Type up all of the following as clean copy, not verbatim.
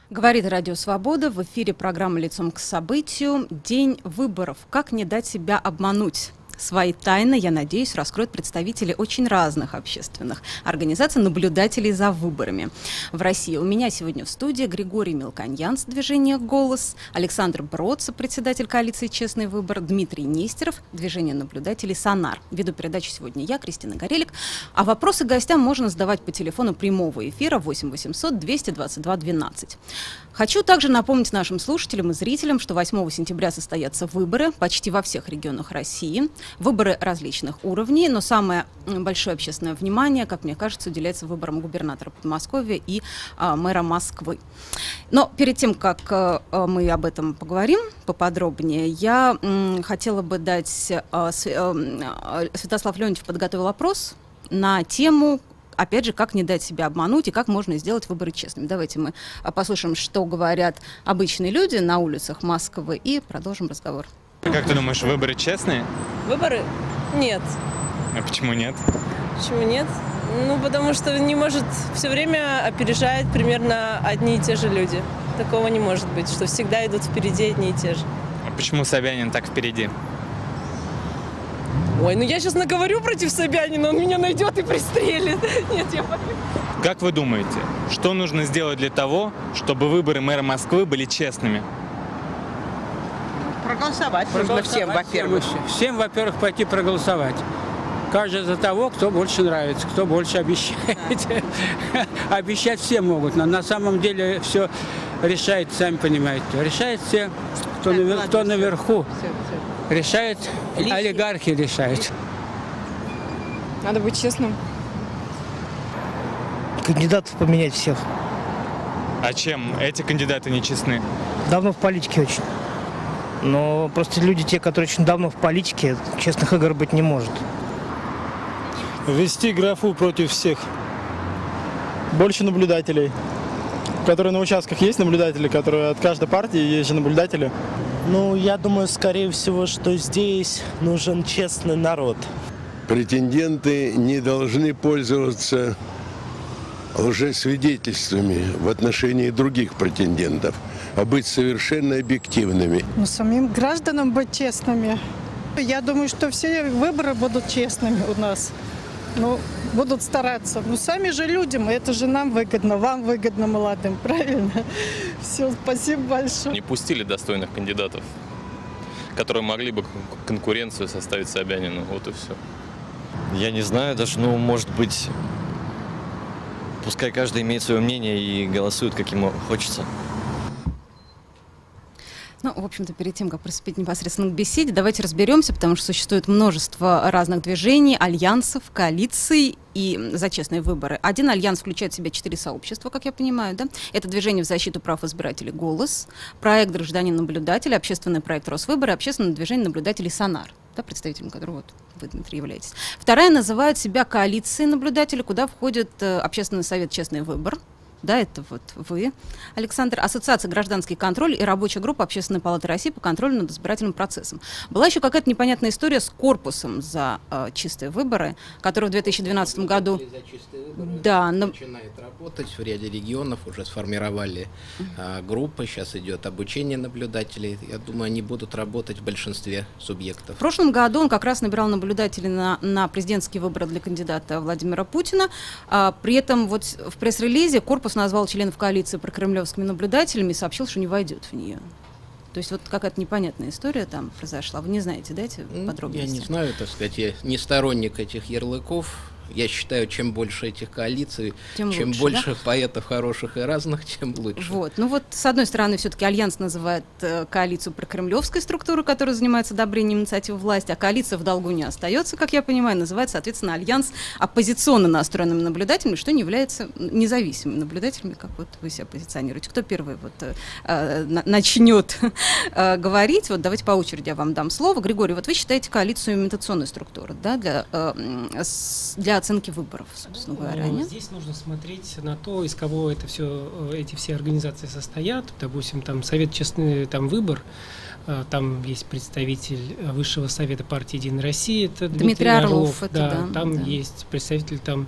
Говорит Радио Свобода. В эфире программа «Лицом к событию». День выборов. Как не дать себя обмануть? Свои тайны, я надеюсь, раскроют представители очень разных общественных организаций, наблюдателей за выборами в России. У меня сегодня в студии Григорий Мелконьян с движения «Голос», Александр Бродцев, председатель коалиции «Честный выбор», Дмитрий Нестеров, движение наблюдателей «Сонар». Веду передачу сегодня я, Кристина Горелик. А вопросы гостям можно задавать по телефону прямого эфира 8 800 222 12. Хочу также напомнить нашим слушателям и зрителям, что 8 сентября состоятся выборы почти во всех регионах России. Выборы различных уровней, но самое большое общественное внимание, как мне кажется, уделяется выборам губернатора Подмосковья и мэра Москвы. Но перед тем, как мы об этом поговорим поподробнее, я хотела бы дать... Святослав Леонтьев подготовил опрос на тему, опять же, как не дать себя обмануть и как можно сделать выборы честными. Давайте мы послушаем, что говорят обычные люди на улицах Москвы, и продолжим разговор. Как ты думаешь, выборы честные? Выборы? Нет. А почему нет? Почему нет? Ну, потому что не может все время опережать примерно одни и те же люди. Такого не может быть, что всегда идут впереди одни и те же. А почему Собянин так впереди? Ой, ну я сейчас наговорю против Собянина, он меня найдет и пристрелит. Нет, я поверю. Как вы думаете, что нужно сделать для того, чтобы выборы мэра Москвы были честными? Проголосовать нужно всем, во-первых. Всем, во-первых, пойти проголосовать. Каждый за того, кто больше нравится, кто больше обещает. Обещать все могут, но на самом деле все решает, сами понимаете. Решает все, кто наверху. Решает, олигархи решают. Надо быть честным. Кандидатов поменять всех. А чем эти кандидаты нечестны? Давно в политике очень. Но просто люди, те, которые очень давно в политике, честных игр быть не может. Ввести графу против всех. Больше наблюдателей. Которые на участках есть наблюдатели, которые от каждой партии есть же наблюдатели. Ну, я думаю, скорее всего, что здесь нужен честный народ. Претенденты не должны пользоваться лжесвидетельствами в отношении других претендентов, а быть совершенно объективными. Ну, самим гражданам быть честными. Я думаю, что все выборы будут честными у нас. Ну, будут стараться. Ну, сами же людям, это же нам выгодно, вам выгодно, молодым, правильно? Все, спасибо большое. Не пустили достойных кандидатов, которые могли бы конкуренцию составить Собянину. Вот и все. Я не знаю даже, ну, может быть, пускай каждый имеет свое мнение и голосует, как ему хочется. Ну, в общем-то, перед тем, как приступить непосредственно к беседе, давайте разберемся, потому что существует множество разных движений, альянсов, коалиций и за честные выборы. Один альянс включает в себя 4 сообщества, как я понимаю, да? Это движение в защиту прав избирателей «Голос», проект «Гражданин-наблюдатель», общественный проект «Росвыборы», общественное движение наблюдателей «Сонар», да, представителем которого вот вы, Дмитрий, являетесь. Вторая называет себя коалицией наблюдателей, куда входит общественный совет «Честный выбор». Да, это вот вы, Александр. Ассоциация «Гражданский контроль» и рабочая группа Общественной палаты России по контролю над избирательным процессом. Была еще какая-то непонятная история с корпусом за чистые выборы, который в 2012 году... Да, начинает работать в ряде регионов, уже сформировали группы, сейчас идет обучение наблюдателей. Я думаю, они будут работать в большинстве субъектов. В прошлом году он как раз набирал наблюдателей на президентские выборы для кандидата Владимира Путина. При этом вот в пресс-релизе корпус назвал членов коалиции прокремлевскими наблюдателями и сообщил, что не войдет в нее. То есть вот какая-то непонятная история там произошла. Вы не знаете, да, эти подробности? Я не знаю, так сказать, я не сторонник этих ярлыков. Я считаю, чем больше этих коалиций, чем лучше, больше, да? Поэтов хороших и разных, тем лучше. Вот. Ну вот, с одной стороны, все-таки Альянс называет коалицию прокремлевской структуры, которая занимается одобрением инициативы власти, а коалиция в долгу не остается, как я понимаю, называется, соответственно, Альянс оппозиционно настроенными наблюдателями, что не является независимыми наблюдателями, как вот вы себя позиционируете. Кто первый вот начнет говорить? Вот давайте по очереди я вам дам слово. Григорий, вот вы считаете коалицию имитационной структуры, да, для оценки выборов, собственно говоря. Нет? Здесь нужно смотреть на то, из кого эти все организации состоят. Допустим, там Совет Честный выбор, там есть представитель Высшего совета партии «Единая Россия», это Дмитрий Орлов. Там есть представитель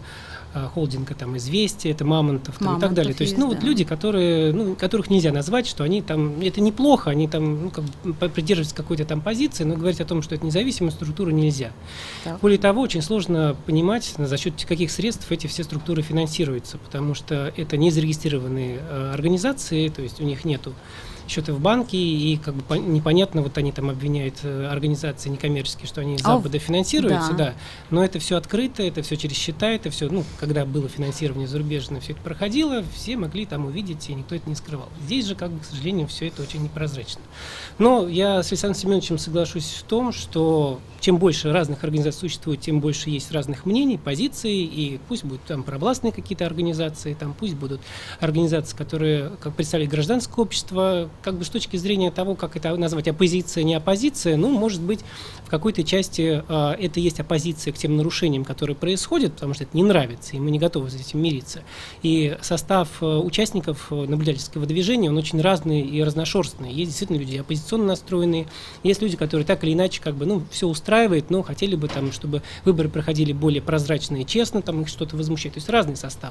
холдинга там «Известия», это Мамонтов, там, и так далее. То есть, есть, вот люди, которые, которых нельзя назвать, что они там, это неплохо, они там придерживаются какой-то там позиции, но говорить о том, что это независимая структура, нельзя. Так. Более того, очень сложно понимать, за счет каких средств эти все структуры финансируются, потому что это не зарегистрированные организации, то есть у них нету счеты в банке, и как бы непонятно, вот они там обвиняют организации некоммерческие, что они из Запада финансируются, да, но это все открыто, это все через счета, это все, когда было финансирование зарубежное, все это проходило, все могли там увидеть, и никто это не скрывал. Здесь же, как бы, к сожалению, все это очень непрозрачно. Но я с Александром Семеновичем соглашусь в том, что чем больше разных организаций существует, тем больше есть разных мнений, позиций, и пусть будут там провластные какие-то организации, там пусть будут организации, которые как представляют гражданское общество, как бы с точки зрения того, как это назвать, оппозиция, не оппозиция, в может быть, в какой-то части это есть оппозиция к тем нарушениям, которые происходят, потому что это не нравится, и мы не готовы с этим мириться. И состав участников наблюдательского движения, он очень разный и разношерстный. Есть действительно люди оппозиционно настроенные, есть люди, которые так или иначе, как бы, все устраивает, но хотели бы, там, чтобы выборы проходили более прозрачно и честно, там их что-то возмущает. То есть разный состав.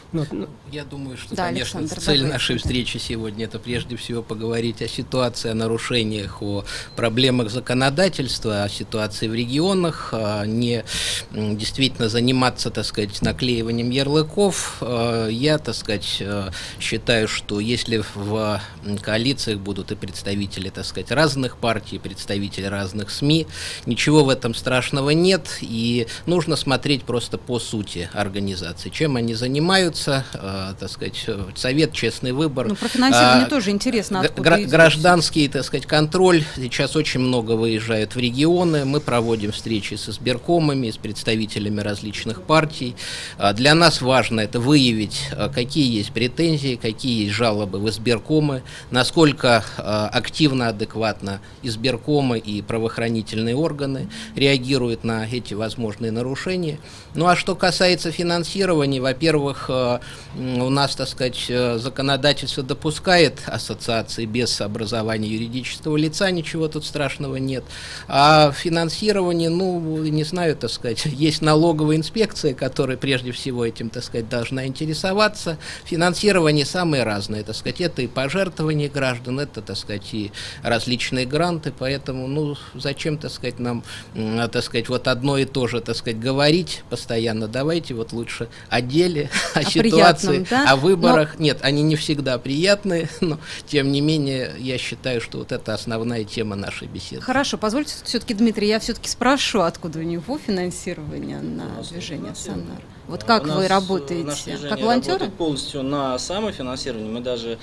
Я думаю, что, конечно, цель нашей встречи сегодня — это прежде всего поговорить о ситуации, о нарушениях, о проблемах законодательства, о ситуации в регионах, не действительно заниматься, так сказать, наклеиванием ярлыков. Я, так сказать, считаю, что если в коалициях будут и представители, так сказать, разных партий, представители разных СМИ, ничего в этом страшного нет, и нужно смотреть просто по сути организации, чем они занимаются, так сказать, совет «Честный выбор». Про финансирование тоже интересно, откуда гражданский, так сказать, контроль. Сейчас очень много выезжают в регионы, мы проводим встречи с избиркомами, с представителями различных партий. Для нас важно это выявить, какие есть претензии, какие есть жалобы в избиркомы, насколько активно, адекватно избиркомы и правоохранительные органы реагируют на эти возможные нарушения. Ну а что касается финансирования, во-первых, у нас, так сказать, законодательство допускает ассоциации без образования юридического лица, ничего тут страшного нет. А финансирование, не знаю, так сказать, есть налоговая инспекция, которая прежде всего этим, так сказать, должна интересоваться. Финансирование самые разные, так сказать, это и пожертвования граждан, это, так сказать, и различные гранты, поэтому, зачем, так сказать, нам, так сказать, вот одно и то же, так сказать, говорить постоянно, давайте вот лучше о деле, о ситуации, приятном, да? О выборах. Нет, они не всегда приятные, но тем не менее я считаю, что вот это основная тема нашей беседы. Хорошо, позвольте все-таки, Дмитрий, я все-таки спрошу, откуда у него финансирование на движение Саннар. Вот как вы работаете? Как волонтеры? Полностью на самофинансирование. Мы даже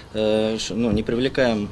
не привлекаем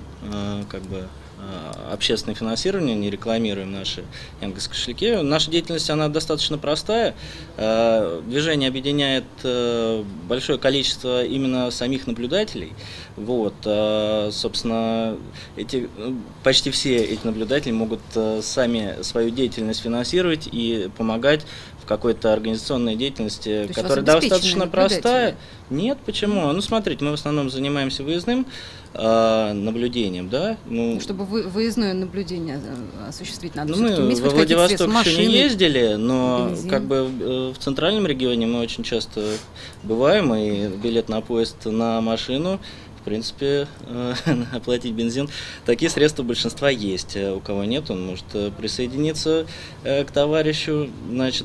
общественное финансирование, не рекламируем наши Яндекс.Кошельки. Наша деятельность, она достаточно простая. Движение объединяет большое количество именно самих наблюдателей. Вот, собственно, почти все эти наблюдатели могут сами свою деятельность финансировать и помогать в какой-то организационной деятельности, которая достаточно простая. Нет, почему? Смотрите, мы в основном занимаемся выездным наблюдением, да? Чтобы выездное наблюдение осуществить, надо мы во Владивосток еще не ездили, но в центральном регионе мы очень часто бываем, и билет на поезд, на машину, в принципе, оплатить бензин. Такие средства у большинства есть. У кого нет, он может присоединиться к товарищу. Значит,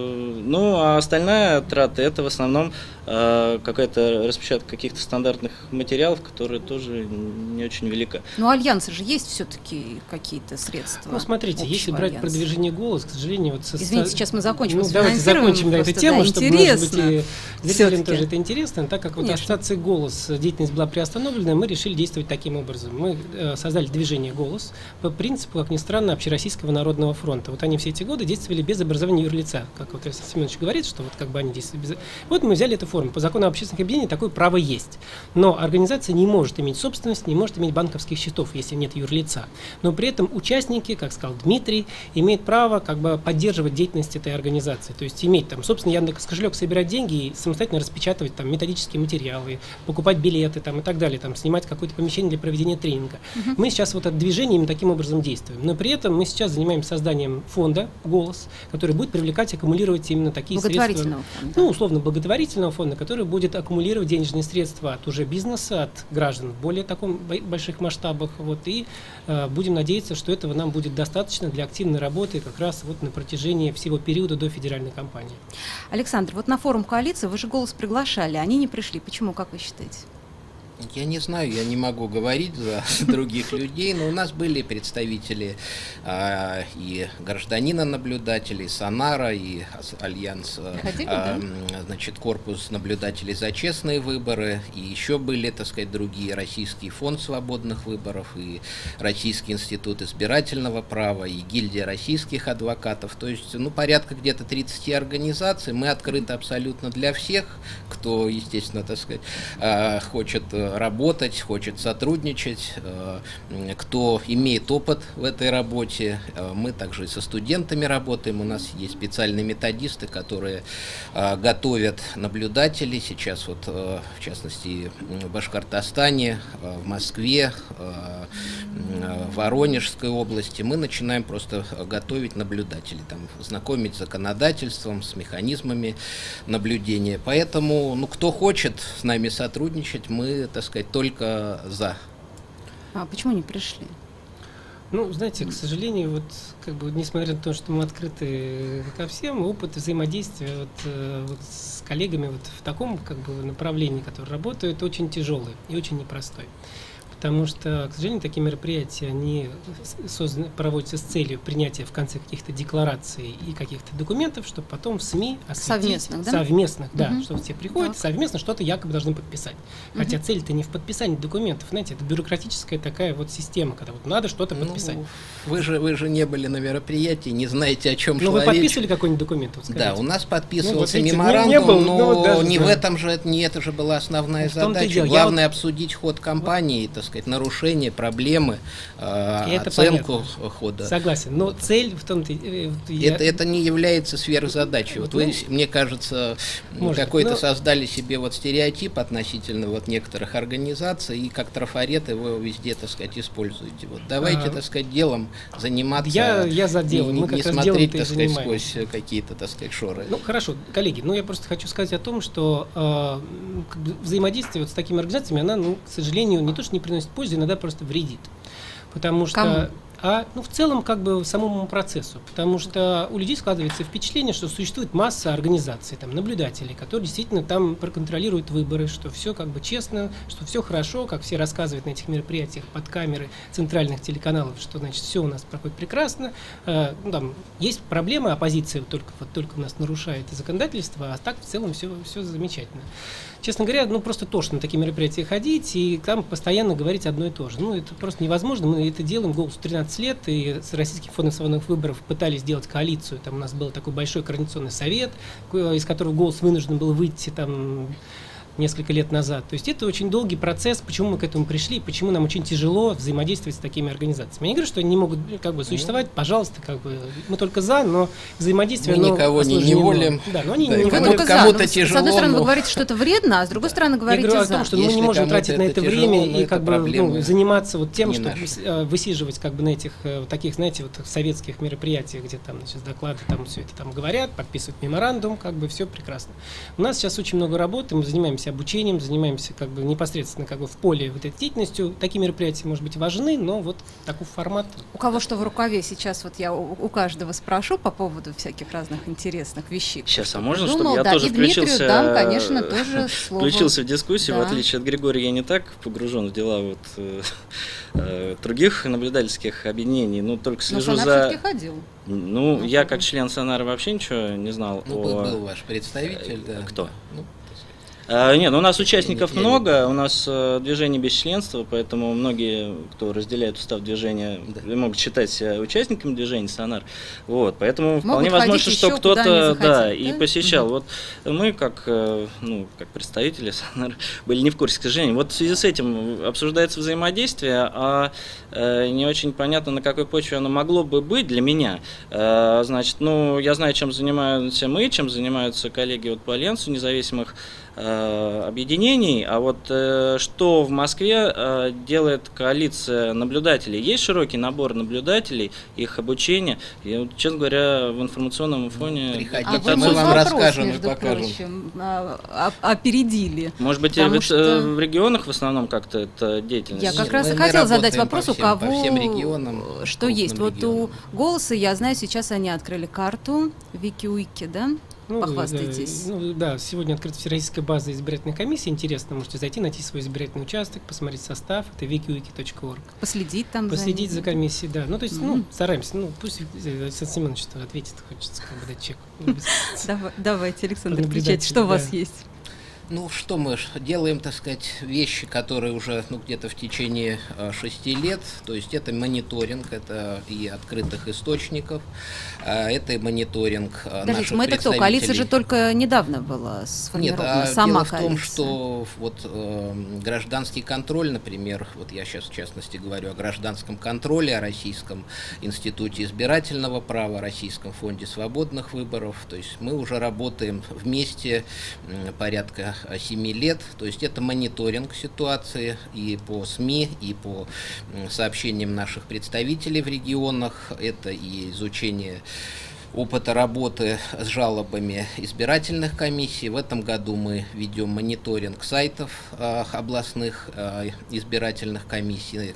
а остальная трата — это в основном какая-то распечатка каких-то стандартных материалов, которые тоже не очень велика. Но альянсы же есть все-таки какие-то средства. Смотрите, если брать продвижение «Голос», к сожалению... Извините, сейчас мы закончим. Давайте закончим эту тему, чтобы, может быть, и зрителям тоже это интересно. Так как ассоциация «Голос» деятельность была приостановлена, мы решили действовать таким образом. Мы создали движение «Голос» по принципу, как ни странно, Общероссийского народного фронта. Вот они все эти годы действовали без образования юрлица. Как вот Александр Семенович говорит, что вот как бы они действовали без... Вот мы взяли эту форму. формы. По закону об общественных объединениях такое право есть. Но организация не может иметь собственность, не может иметь банковских счетов, если нет юрлица. Но при этом участники, как сказал Дмитрий, имеют право как бы поддерживать деятельность этой организации. То есть иметь там собственный Яндекс.Кошелек, собирать деньги и самостоятельно распечатывать там методические материалы, покупать билеты там, и так далее, там, снимать какое-то помещение для проведения тренинга. Мы сейчас вот от движения именно таким образом действуем. Но при этом мы сейчас занимаемся созданием фонда «Голос», который будет привлекать, аккумулировать именно такие средства. Фонда. Ну, условно, благотворительного фонда, который будет аккумулировать денежные средства от уже бизнеса, от граждан в более таком больших масштабах. Вот, и будем надеяться, что этого нам будет достаточно для активной работы как раз вот на протяжении всего периода до федеральной кампании. Александр, вот на форум коалиции вы же «Голос» приглашали, они не пришли. Почему, как вы считаете? Я не знаю, я не могу говорить за других людей, но у нас были представители и гражданина-наблюдателей, Сонара, и Альянс, значит, корпус наблюдателей за честные выборы, и еще были, так сказать, другие, Российский фонд свободных выборов, и Российский институт избирательного права, и гильдия российских адвокатов, то есть, ну, порядка где-то 30 организаций, мы открыты абсолютно для всех, кто, естественно, так сказать, хочет работать, хочет сотрудничать, кто имеет опыт в этой работе. Мы также и со студентами работаем. У нас есть специальные методисты, которые готовят наблюдателей. Сейчас вот, в частности, в Башкортостане, в Москве, в Воронежской области мы начинаем просто готовить наблюдателей, там, знакомить с законодательством, с механизмами наблюдения. Поэтому, ну, кто хочет с нами сотрудничать, мы, так сказать, только за. А почему не пришли? Ну, знаете, к сожалению, вот, как бы, несмотря на то, что мы открыты ко всем, опыт взаимодействия вот с коллегами вот в таком, как бы, направлении, которое работает, очень тяжелый и очень непростой. Потому что, к сожалению, такие мероприятия, они проводятся с целью принятия в конце каких-то деклараций и каких-то документов, чтобы потом в СМИ осветить. Совместных, да, что все приходят, совместно что-то якобы должны подписать. Хотя цель-то не в подписании документов, знаете, это бюрократическая такая вот система, когда вот надо что-то подписать. Вы же не были на мероприятии, не знаете, о чем шла речь. Ну, вы подписывали какой-нибудь документ? Вот, да, у нас подписывался меморандум, но не в этом же, не это же была основная задача. Главное обсудить ход кампании, так сказать, нарушения, проблемы, оценку хода. Согласен, но цель в том-то... Это не является сверхзадачей. Вот вы, мне кажется, какой-то создали себе вот стереотип относительно вот некоторых организаций, и как трафарет его везде, так сказать, используете. Вот давайте, так сказать, делом заниматься. Я за делом. Не смотреть, так сказать, сквозь какие-то, так сказать, шоры. Ну, хорошо, коллеги, ну, я просто хочу сказать о том, что взаимодействие вот с такими организациями, она, ну, к сожалению, не то, что не приносит пользу, иногда просто вредит. Потому что... в целом, как бы, самому процессу. Потому что у людей складывается впечатление, что существует масса организаций, там, наблюдателей, которые действительно там проконтролируют выборы, что все как бы честно, что все хорошо, как все рассказывают на этих мероприятиях под камеры центральных телеканалов, что, значит, все у нас проходит прекрасно. Ну, там есть проблемы, оппозиция только у нас нарушает законодательство, а так в целом все замечательно. Честно говоря, ну, просто тошно на такие мероприятия ходить и там постоянно говорить одно и то же. Ну, это просто невозможно. Мы это делаем, «Голос» 13 лет, и с Российским фондом свободных выборов пытались сделать коалицию. Там у нас был такой большой координационный совет, из которого «Голос» вынужден был выйти там несколько лет назад. То есть это очень долгий процесс, почему мы к этому пришли, почему нам очень тяжело взаимодействовать с такими организациями. Я не говорю, что они не могут как бы существовать, пожалуйста, как бы мы только за, но взаимодействие... Мы никого не неволим. Да, но они не неволим. Кому-то тяжело. С одной стороны, вы говорите, что это вредно, а с другой стороны, говорите за. Я говорю о том, что мы не можем тратить на это время и как бы заниматься вот тем, чтобы высиживать как бы на этих таких, знаете, вот советских мероприятиях, где там, значит, доклады, там все это там говорят, подписывают меморандум, как бы все прекрасно. У нас сейчас очень много работы, мы занимаемся обучением, занимаемся как бы непосредственно как бы в поле вот этой деятельностью. Такие мероприятия, может быть, важны, но вот такой формат. У кого что в рукаве сейчас, вот я у каждого спрошу по поводу всяких разных интересных вещей. Сейчас, а можно, чтобы я тоже включился? Да, конечно, тоже слово. Включился в дискуссию, в отличие от Григория, я не так погружен в дела вот других наблюдательских объединений, но только слежу за... Сонар все-таки ходил. Ну, я как член Сонара вообще ничего не знал. Ну, был ваш представитель, да. Кто? Нет, у нас участников много, у нас движение без членства, поэтому многие, кто разделяет устав движения, могут считать себя участниками движения СОНАР. Вот, поэтому вполне возможно, что кто-то и посещал. Вот мы, как представители СОНАР, были не в курсе, к сожалению. Вот в связи с этим обсуждается взаимодействие, а не очень понятно, на какой почве оно могло бы быть для меня. Значит, я знаю, чем занимаемся мы, чем занимаются коллеги по Альянсу независимых объединений, а вот что в Москве делает коалиция наблюдателей? Есть широкий набор наблюдателей, их обучение. И, честно говоря, в информационном фоне... Приходите, мы вам расскажем и покажем. Опередили. Может быть, в регионах в основном как-то это деятельность? Я как раз и хотела задать вопрос, у кого по всем регионам, что есть. Вот у «Голоса», я знаю, сейчас они открыли карту Вики-Уики, да? Похвастайтесь. Да, сегодня открыта всероссийская база избирательной комиссии. Интересно, можете зайти, найти свой избирательный участок, посмотреть состав. Это wikiwiki.org. Последить там Последить за комиссией, да. То есть, стараемся. Пусть Александр Семенович ответит, хочется дать чек. Давайте, Александр, отвечайте, что у вас есть? Что мы делаем, так сказать, вещи, которые уже где-то в течение 6 лет, то есть это мониторинг, это и открытых источников, это и мониторинг наших представителей. Это кто? Коалиция же только недавно была сформирована, сама дело в том, что гражданский контроль, например, я сейчас в частности говорю о гражданском контроле, о Российском институте избирательного права, Российском фонде свободных выборов, то есть мы уже работаем вместе порядка 7 лет, то есть это мониторинг ситуации и по СМИ, и по сообщениям наших представителей в регионах, это и изучение опыта работы с жалобами избирательных комиссий. В этом году мы ведем мониторинг сайтов областных избирательных комиссий,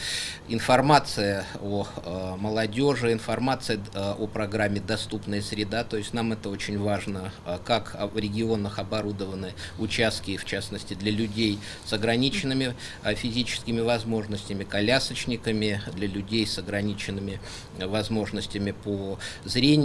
информация о молодежи, информация о программе «Доступная среда», то есть нам это очень важно, как в регионах оборудованы участки, в частности для людей с ограниченными физическими возможностями, колясочниками, для людей с ограниченными возможностями по зрению.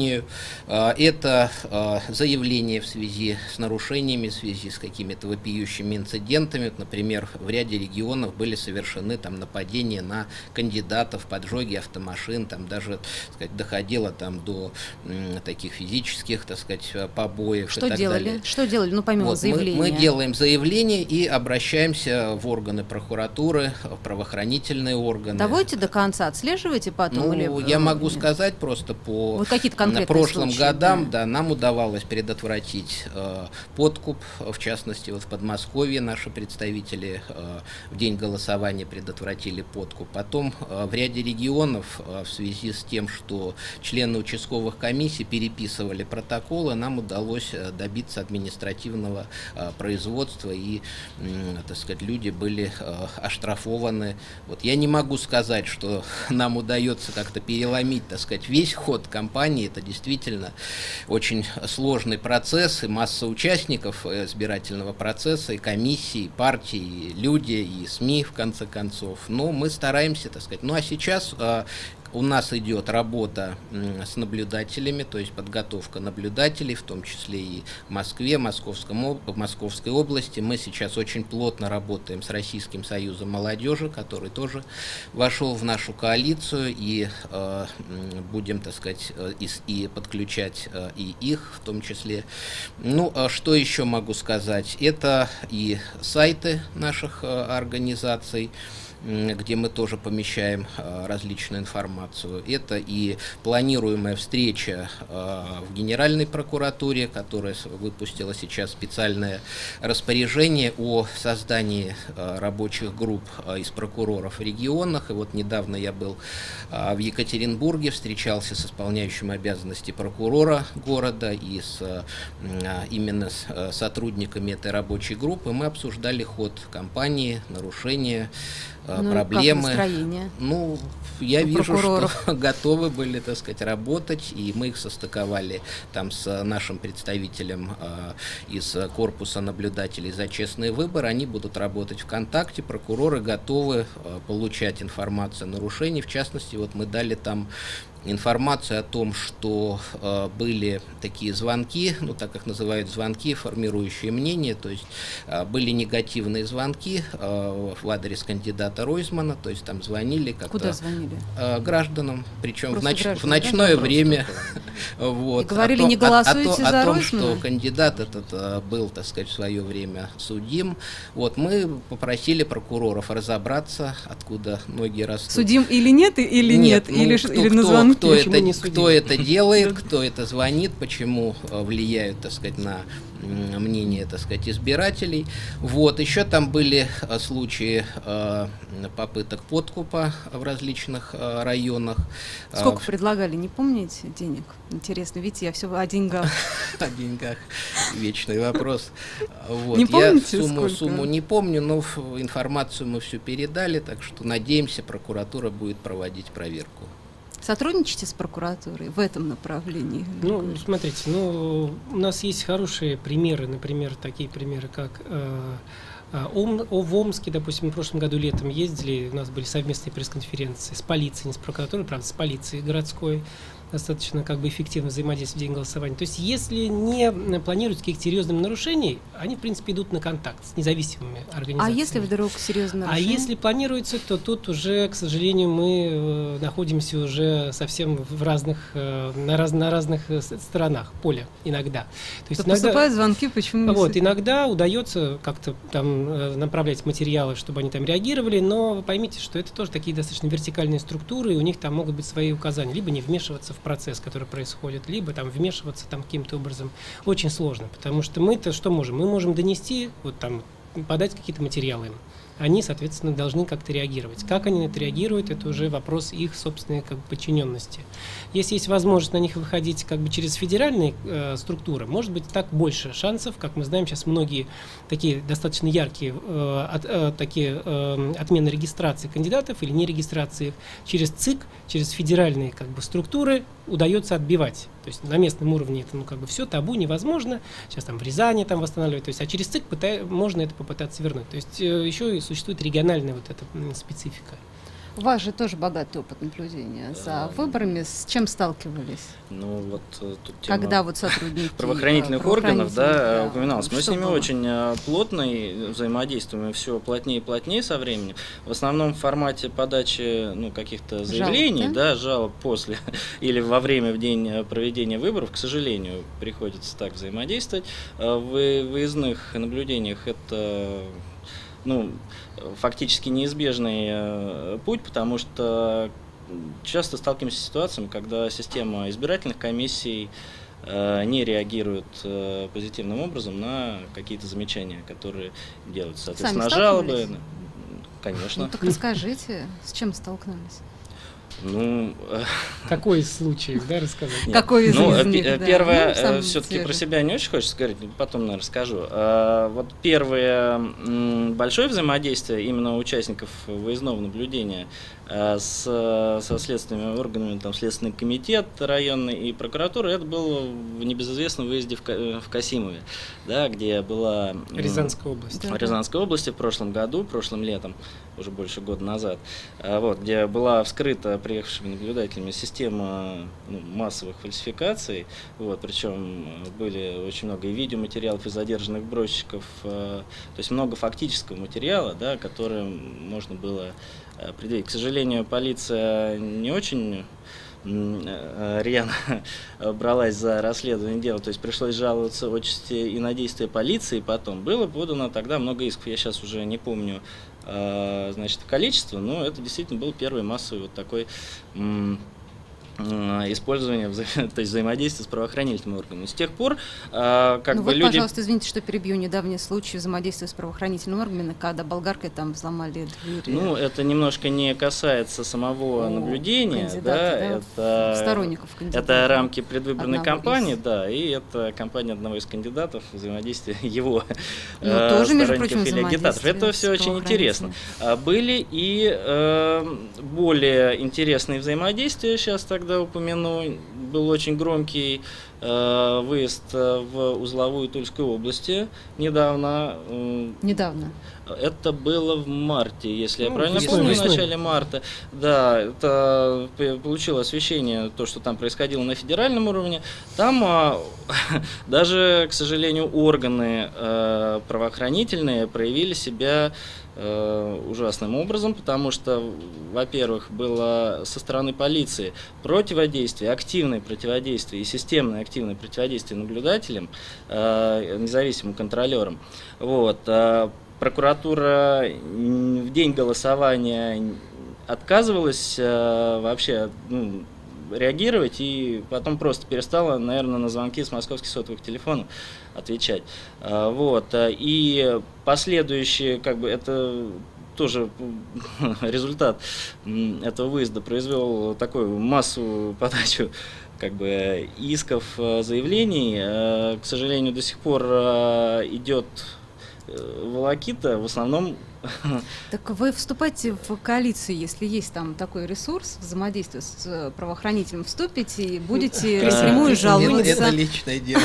Это заявление в связи с нарушениями, в связи с какими-то вопиющими инцидентами. Например, в ряде регионов были совершены нападения на кандидатов, поджоги автомашин, даже, так сказать, доходило до таких физических, так сказать, побоев. Что делали? Далее. Что делали? Помимо заявления. Мы делаем заявление и обращаемся в органы прокуратуры, в правоохранительные органы. Доводите до конца, отслеживаете потом? Я могу сказать просто по прошлым годам, нам удавалось предотвратить подкуп, в частности, в Подмосковье наши представители в день голосования предотвратили подкуп. Потом в ряде регионов в связи с тем, что члены участковых комиссий переписывали протоколы, нам удалось добиться административного производства, и, так сказать, люди были оштрафованы. Я не могу сказать, что нам удается как-то переломить, так сказать, весь ход кампании. Это действительно очень сложный процесс, и масса участников избирательного процесса, и комиссии, и партии, и люди, и СМИ, в конце концов. Но мы стараемся, так сказать. А сейчас у нас идет работа с наблюдателями, то есть подготовка наблюдателей, в том числе и в Москве, в Московской области. Мы сейчас очень плотно работаем с Российским союзом молодежи, который тоже вошел в нашу коалицию, и будем, так сказать, и подключать и их в том числе. Что еще могу сказать? Это и сайты наших организаций, где мы тоже помещаем различную информацию. Это и планируемая встреча в Генеральной прокуратуре, которая выпустила сейчас специальное распоряжение о создании рабочих групп из прокуроров в регионах. И недавно я был в Екатеринбурге, встречался с исполняющим обязанности прокурора города и именно с сотрудниками этой рабочей группы. Мы обсуждали ход кампании, нарушения, проблемы. Как настроение? Я вижу, что готовы были, так сказать, работать, и мы их состыковали с нашим представителем из корпуса наблюдателей за честные выборы. Они будут работать ВКонтакте, прокуроры готовы получать информацию о нарушении. В частности, мы дали там информацию о том, что были такие звонки, ну так как называют звонки, формирующие мнение, то есть были негативные звонки в адрес кандидата Ройзмана, то есть там звонили как-то. Куда звонили? Гражданам, причем в ночное время. Вот, и говорили, не голосуйте за о том, Ройзмана? что кандидат этот был, так сказать, в свое время судим. Вот, мы попросили прокуроров разобраться, откуда ноги растут. Судим или нет, или нет? Ну, или на звонки? Кто это делает, кто это звонит, почему влияют, так сказать, на мнение, так сказать, избирателей. Вот, еще там были случаи попыток подкупа в различных районах. Сколько предлагали, не помните, денег? Интересно, видите, я все о деньгах. О деньгах. Вечный вопрос. Вот. Не помните, я сумму не помню, но информацию мы всю передали, так что надеемся, прокуратура будет проводить проверку. Сотрудничаете с прокуратурой в этом направлении? Ну, смотрите, у нас есть хорошие примеры, например, такие примеры, как в Омске, допустим, в прошлом году летом ездили, у нас были совместные пресс-конференции с полицией, не с прокуратурой, правда, с полицией городской, достаточно эффективно взаимодействовать в день голосования. То есть, если не планируют каких-то серьезных нарушений, они, в принципе, идут на контакт с независимыми организациями. А если вдруг серьезные нарушения? А если планируется, то тут уже, к сожалению, мы находимся уже совсем на разных сторонах поля иногда. То есть иногда поступают звонки, почему? Вот, иногда удается как-то там направлять материалы, чтобы они там реагировали, но вы поймите, что это тоже такие достаточно вертикальные структуры, и у них там могут быть свои указания, либо не вмешиваться в процесс, который происходит, либо там вмешиваться там каким-то образом. Очень сложно, потому что мы-то что можем? Мы можем донести, вот там, подать какие-то материалы им. Они, соответственно, должны как-то реагировать. Как они на это реагируют, это уже вопрос их собственной подчиненности. Если есть возможность на них выходить через федеральные структуры, может быть, так больше шансов. Как мы знаем, сейчас многие такие достаточно яркие отмены регистрации кандидатов или нерегистрации через ЦИК, через федеральные структуры удается отбивать. То есть на местном уровне это все табу, невозможно. Сейчас там в Рязани восстанавливать. То есть, а через ЦИК можно это попытаться вернуть. То есть еще и существует региональная эта специфика. У вас же тоже богатый опыт наблюдения за выборами. С чем сталкивались? Ну вот тут когда сотрудники правоохранительных органов, упоминалось. Мы с ними очень плотно взаимодействуем, и все плотнее и плотнее со временем. В основном в формате подачи каких-то заявлений, жалоб после или во время, в день проведения выборов, к сожалению, приходится так взаимодействовать. В выездных наблюдениях это фактически неизбежный путь, потому что часто сталкиваемся с ситуациями, когда система избирательных комиссий не реагирует позитивным образом на какие-то замечания, которые делаются. Соответственно, жалобы. Конечно. Так расскажите, с чем столкнулись? Какой из случаев, рассказать? Какой из них? Первое, все-таки про себя не очень хочется говорить, потом, наверное, расскажу. Вот первое большое взаимодействие именно участников выездного наблюдения со следственными органами, Следственный комитет районный и прокуратура, это было в небезызвестном выезде в Касимове, где была Рязанская область. В Рязанской области в прошлом году, прошлым летом, уже больше года назад, где была вскрыта приехавшими наблюдателями система массовых фальсификаций, причем были очень много и видеоматериалов, и задержанных брошенников, то есть много фактического материала, который можно было предъявить. К сожалению, полиция не очень рьяно бралась за расследование дела, то есть пришлось жаловаться отчасти и на действия полиции потом. Было подано тогда много исков, я сейчас уже не помню количество, но это действительно был первый массовый такой использование, то есть взаимодействие с правоохранительными органами. С тех пор, люди... пожалуйста, извините, что перебью. Недавний случай взаимодействия с правоохранительными органами, когда болгаркой взломали двери. Это немножко не касается самого наблюдения, это сторонников кандидата. Это рамки предвыборной кампании, и это кампания одного из кандидатов, взаимодействие его тоже, между прочим, или агитаторов. Это все очень интересно. Были и более интересные взаимодействия, сейчас тогда упомяну, был очень громкий выезд в узловую Тульской области недавно. Недавно. Это было в марте, если я правильно помню, в начале марта. Да, это получило освещение, то, что там происходило на федеральном уровне. Там даже, к сожалению, органы правоохранительные проявили себя ужасным образом, потому что, во-первых, было со стороны полиции противодействие, активное противодействие и системное активное противодействие наблюдателям, независимым контролерам. Вот. Прокуратура в день голосования отказывалась вообще реагировать и потом просто перестала, наверное, на звонки с московских сотовых телефонов отвечать. Вот. И последующие, это тоже результат этого выезда произвел такую массовую подачу исков, заявлений. К сожалению, до сих пор идет волокита, в основном. Так вы вступайте в коалицию, если есть там такой ресурс, взаимодействие с правоохранителем, вступите и будете прямую жаловаться. Это личное дело.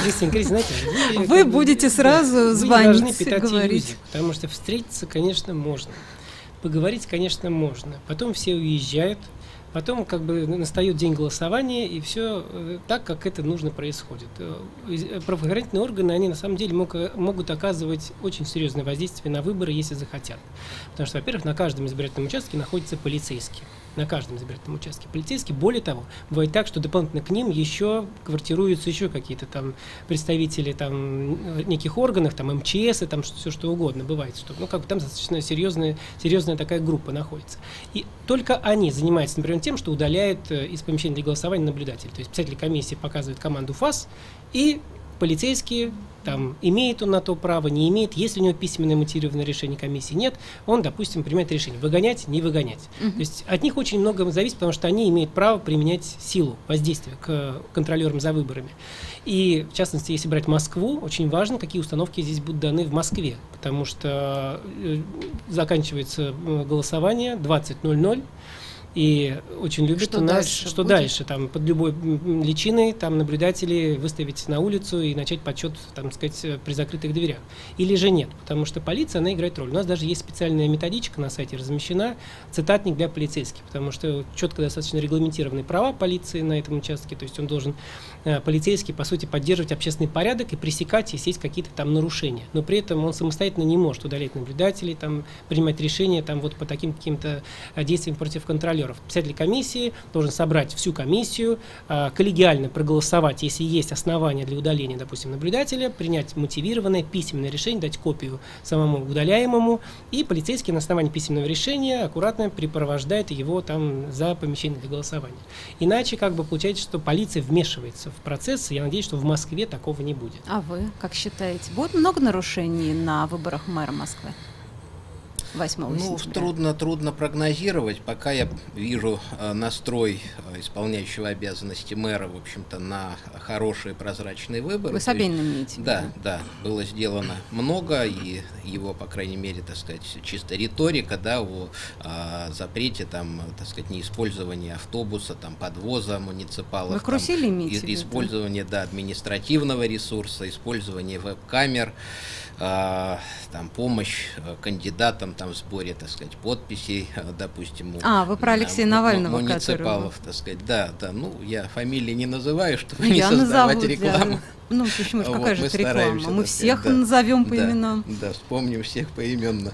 Вы будете сразу звонить, говорить. Потому что встретиться, конечно, можно. Поговорить, конечно, можно. Потом все уезжают. Потом настает день голосования, и все так, как это нужно происходит. Правоохранительные органы, они на самом деле могут оказывать очень серьезное воздействие на выборы, если захотят. Потому что, во-первых, на каждом избирательном участке находится полицейский. На каждом избирательном участке полицейский. Более того, бывает так, что дополнительно к ним еще квартируются еще какие-то там представители неких органов, МЧС, все что угодно бывает, что там достаточно серьезная такая группа находится. И только они занимаются, например, тем, что удаляют из помещения для голосования наблюдателей. То есть председатель комиссии показывает команду ФАС, и полицейские, имеет он на то право, не имеет. Если у него письменное мотивированное решение комиссии нет, он, допустим, принимает решение выгонять, не выгонять. То есть от них очень много зависит, потому что они имеют право применять силу воздействия к контролерам за выборами. И, в частности, если брать Москву, очень важно, какие установки здесь будут даны в Москве, потому что заканчивается голосование 20:00. И очень любят у нас, что дальше, под любой личиной наблюдатели выставить на улицу и начать подсчет, при закрытых дверях. Или же нет, потому что полиция, она играет роль. У нас даже есть специальная методичка на сайте размещена, цитатник для полицейских, потому что четко достаточно регламентированы права полиции на этом участке, то есть он должен, полицейский, по сути, поддерживать общественный порядок и пресекать, если есть какие-то нарушения. Но при этом он самостоятельно не может удалять наблюдателей, принимать решения по таким каким-то действиям против контроля. Председатель комиссии должен собрать всю комиссию, коллегиально проголосовать, если есть основания для удаления, допустим, наблюдателя, принять мотивированное письменное решение, дать копию самому удаляемому, и полицейский на основании письменного решения аккуратно припровождает его за помещение для голосования. Иначе получается, что полиция вмешивается в процесс, и я надеюсь, что в Москве такого не будет. А вы как считаете, будет много нарушений на выборах мэра Москвы? 8 сентября. Трудно прогнозировать. Пока я вижу настрой исполняющего обязанности мэра, в общем-то, на хорошие прозрачные выборы. Вы Собянина имеете? Да, было сделано много, и его, по крайней мере, чисто риторика, о запрете, неиспользования автобуса, подвоза муниципалов. Вы карусели имеете в виду? Использование, административного ресурса, использование веб-камер, помощь кандидатам в сборе, подписей, допустим, вы про Алексея Навального, муниципалов, Да, я фамилии не называю, чтобы не создавать рекламу. Почему же, какая же это реклама? Мы всех назовем по именам. Да, вспомним всех поименно.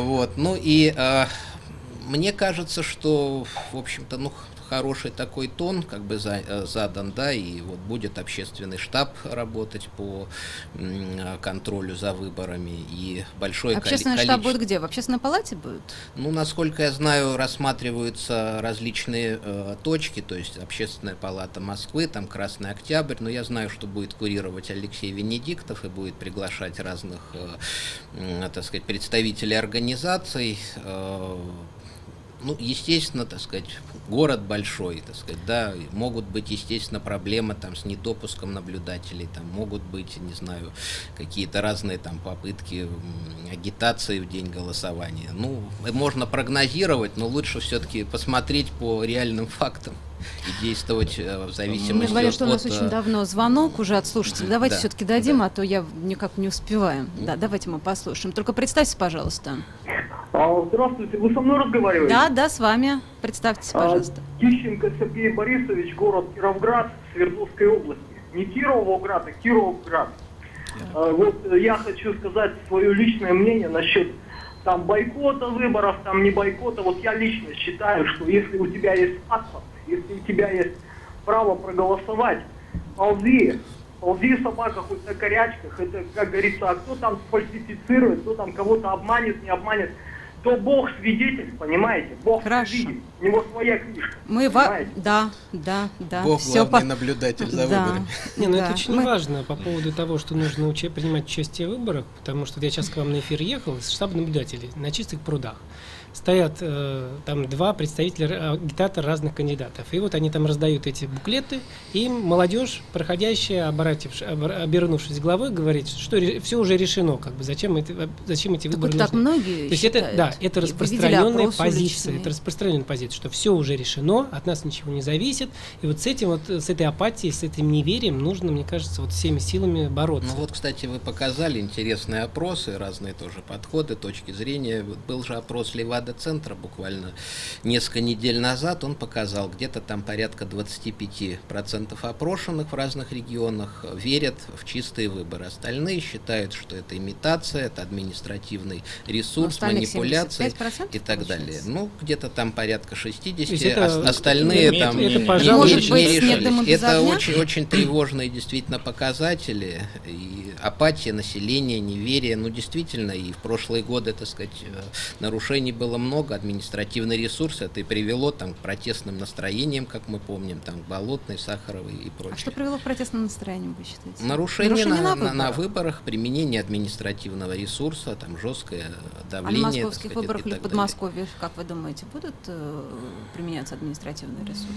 Мне кажется, что, в общем-то, хороший такой тон задан, и будет общественный штаб работать по контролю за выборами, и большое количество. Общественный штаб будет где? В общественной палате будет? Насколько я знаю, рассматриваются различные точки, то есть Общественная палата Москвы, Красный Октябрь, но я знаю, что будет курировать Алексей Венедиктов и будет приглашать разных, представителей организаций. Естественно, город большой, могут быть, естественно, проблемы с недопуском наблюдателей, могут быть, не знаю, какие-то разные попытки агитации в день голосования. Можно прогнозировать, но лучше все-таки посмотреть по реальным фактам. и действовать в зависимости Мне говорят, от... что у нас очень давно звонок уже от слушателей. Давайте Да, все-таки дадим, а то я никак не успеваю. Да, давайте мы послушаем. Только представьте, пожалуйста. Здравствуйте, вы со мной разговариваете? Да, с вами. Представьтесь, пожалуйста. Тищенко Сергей Борисович, город Кировград, Свердловской области. Не Кировоград, а Кировград. Вот я хочу сказать свое личное мнение насчет там бойкота выборов, там не бойкота. Вот я лично считаю, что если у тебя есть паспорт, если у тебя есть право проголосовать, ползи, собака, хоть на корячках. Это, как говорится, а кто там сфальсифицирует, кто там кого-то обманет, не обманет, то Бог свидетель, понимаете? Бог свидетель, у него своя книжка. Да. Бог Всё главный наблюдатель за выборами. Не, ну это очень важно по поводу того, что нужно принимать участие в выборах, потому что я сейчас к вам на эфир ехал из штаба наблюдателей на Чистых прудах. Стоят там два представителя, агитатора разных кандидатов. И вот они там раздают эти буклеты, и им молодежь, проходящая, обернувшись головой, говорит, что все уже решено, как бы, зачем эти выборы нужны. Так многие То есть считают, это распространенная позиция, что все уже решено, от нас ничего не зависит. И вот с этой апатией, с этим неверием нужно, мне кажется, вот всеми силами бороться. Ну вот, кстати, вы показали интересные опросы, разные тоже подходы, точки зрения. Был же опрос Левада-центра буквально несколько недель назад, он показал, где-то там порядка 25% опрошенных в разных регионах верят в чистые выборы. Остальные считают, что это имитация, это административный ресурс, манипуляции и так далее. Ну, где-то там порядка 60%, остальные там не решились. Это очень тревожные действительно показатели, и апатия населения, неверие, ну действительно, и в прошлые годы, так сказать, нарушений было много, административный ресурс, это и привело там к протестным настроениям, как мы помним, там Болотной, Сахаровой и прочее. А что привело к протестным настроениям, вы считаете? Нарушение на выборах, применение административного ресурса, там жесткое давление. А на московских выборах или в Подмосковье, как вы думаете, будут применяться административный ресурс?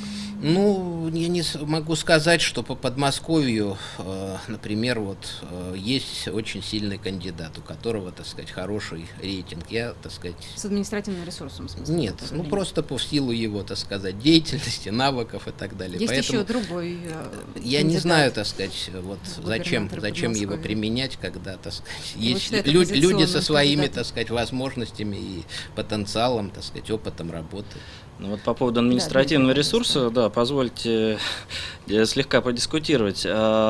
Ну, я не могу сказать, что по Подмосковью, например, вот есть очень сильный кандидат, у которого, так сказать, хороший рейтинг. Я, так сказать... С административным ресурсом, в смысле? Нет, ну просто по силу его, так сказать, деятельности, навыков и так далее. Есть Поэтому еще другой я не знаю, так сказать, вот зачем его применять, когда, так сказать, есть люди со своими, так сказать, возможностями и потенциалом, так сказать, опытом работы. Ну вот по поводу административного ресурса, да, позвольте слегка подискутировать.